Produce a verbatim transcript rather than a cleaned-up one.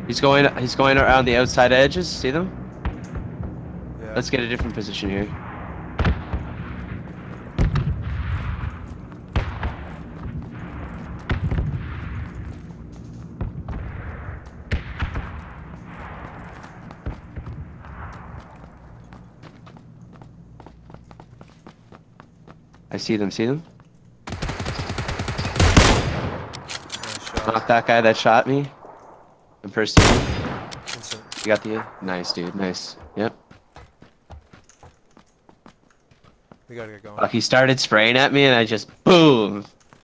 He's going. He's going around the outside edges. See them? Yeah. Let's get a different position here. I see them. See them? Not that guy that shot me. In person. Instant. You got the. Nice, dude. Nice. Yep. We gotta get going. Fuck, he started spraying at me, and I just boom.